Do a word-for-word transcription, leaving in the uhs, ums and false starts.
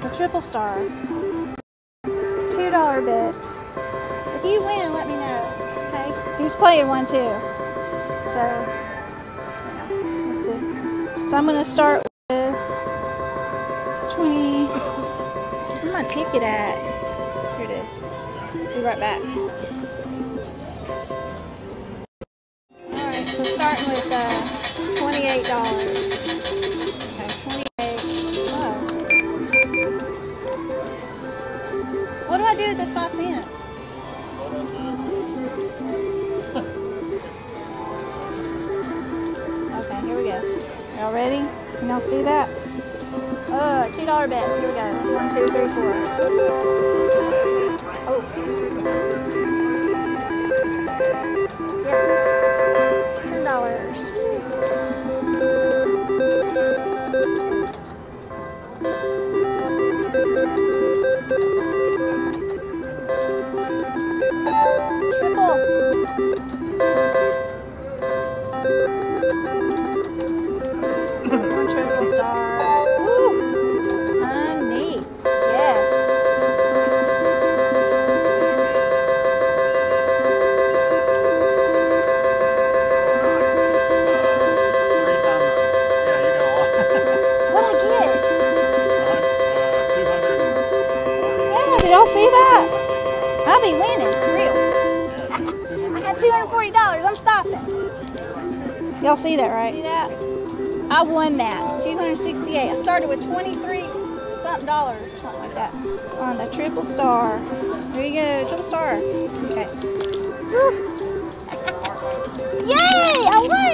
the triple star. It's two dollar bets. If you win, let me know. Okay? He's playing one too. So, yeah, let's see. So I'm gonna start with twenty. Where's my ticket at? Here it is. Be right back. Alright, so starting with uh, twenty-eight dollars. Okay, twenty-eight. Oh. What do I do with this five cents? Okay, here we go. Y'all ready? Y'all see that? Oh, two dollar bets. Here we go. One, two, three, four. Oh. Yes. Ten dollars. Triple. One triple star. Woo. Honey. Yes. Did y'all see that? I'll be winning, for real. I got two hundred forty dollars. I'm stopping. Y'all see that, right? See that? I won that. two hundred sixty-eight. I started with twenty-three something dollars or something like that on the triple star. There you go, triple star. Okay. Woo. Yay! I won!